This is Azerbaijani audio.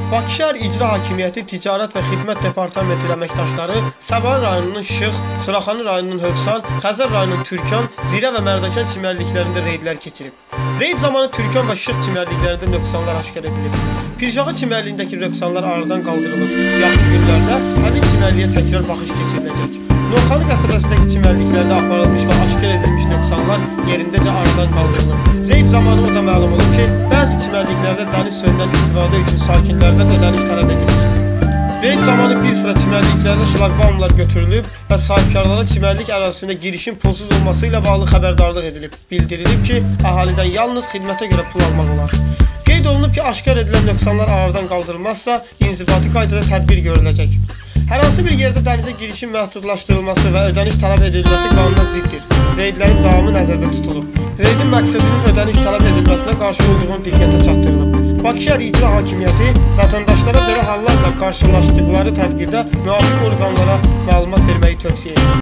Bakı şəhər İcra Hakimiyyəti Ticarət və Xidmət Departamenti əməkdaşları Səbail rayonunun Şıx, Suraxanı rayonunun Hövsan, Xəzər rayonunun Türkan, Zirə və Mərdəkan çimərliklərində reydlər keçirib. Reyd zamanı Türkan və Şıx çimərliklərində nöqsanlar aşkar edilib. Pirşağı çimərliyindəki nöqsanlar aradan qaldırılıb. Yaxın günlərdə həmin çimərliyə təkrar baxış keçiriləcək. Novxanı qəsəbəsindəki çimərliklərdə aparılmış və aşkar edilmiş nöqsanlar yerindəcə aradan qaldırılıb. Reyd zamanı o da məlum olub ki, bəzi çimərliklərdə dəniz suyundan istifadə üçün sakinlərdən ödəniş tələb edilir. Reyd zamanı bir sıra çimərliklərdə şlaqbaumlar götürülüb və sahibkarlara çimərlik ərazisində girişin pulsuz olması ilə bağlı xəbərdarlıq edilib. Bildirilib ki, əhalidən yalnız xidmətə görə pul almaq olar. Qeyd olunub ki, aşkar edilən nöqsanlar aradan qaldırılmazsa, inzibati qaydada tədbir görüləcək. Hər hansı bir yerdə dənizə girişin məhdudlaşdırılması və ödəniş tələb edilməsi qanuna ziddir. Reydlərin davamı nəzərdə tutulub. Reydin məqsədinin ödəniş tələb edilməsinə qarşı olduğunu diqqətə çatdırılıb. Bakı şəhər İcra Hakimiyyəti vətəndaşlara belə hallarla qarşılaşdıqları tədbirdə müvafiq orqanlara məlumat verməyi tövsiyə edir.